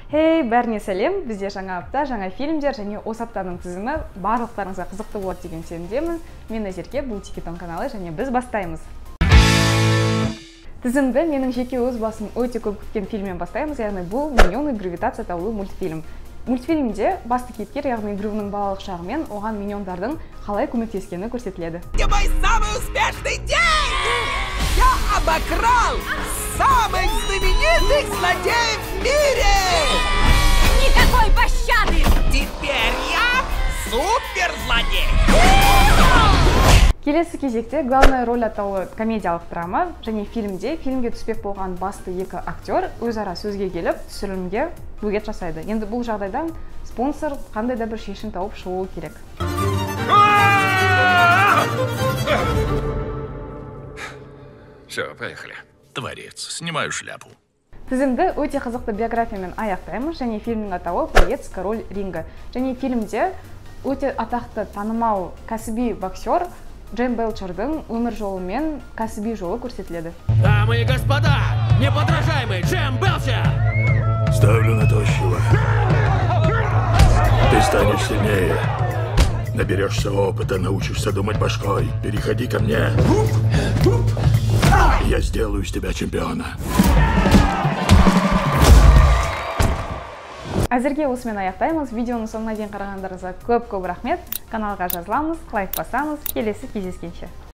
Хей, бәріне сәлем. Бізде жаңа апта, жаңа фильмдер және осы аптаның тізімі барлықтарыңызға қызықты болады деген сенімдемін. Мен Назерке, бұл Тикетон каналы және біз бастаймыз. Тізімді менің жеке өз басым өте көп күткен фильммен бастаймыз, яғни бұл «Миньоны. Гравитация» атаулы мультфильм. Мультфильмде басты кейіпкер, яғни Грюның балалық шағымен оған миньондардың қалай көмектескені көрсетіледі. Мой самый успешный день! Я обокрал самых знаменитых злодеев в мире! Никакой пощады! Теперь я суперзлодей! Келесі кезекте главный роль атаулы комедиялық драма және фильмге түспек болған басты екі актер өзара сөзге келіп, түсірілімге бөгет жасайды. Енді бұл жағдайдан спонсор қандай да бір шешім тауып шығуы керек. Все, поехали. Творец, снимаю шляпу. Тізімді өте қызықты биографиямен аяқтаймыз, және фильмнің атауы «Боец. Король ринга». Және фильмде өте атақты танымал кәсіби боксер Джейн Белчердің өмір жолы мен кәсіби жолы көрсетіледі. Дамы и господа, неподражаемый Джейн Белчер! Ставлю на тощего. Ты станешь сильнее. Наберешься опыта, научишься думать башкой. Переходи ко мне. Я сделаю из тебя чемпиона. Әзірге осымен аяқтаймыз. Видеоны соңына дейін қарағандарыңызға көп рахмет. Каналға жазыламыз, лайк басамыз. Келесі кездескенше.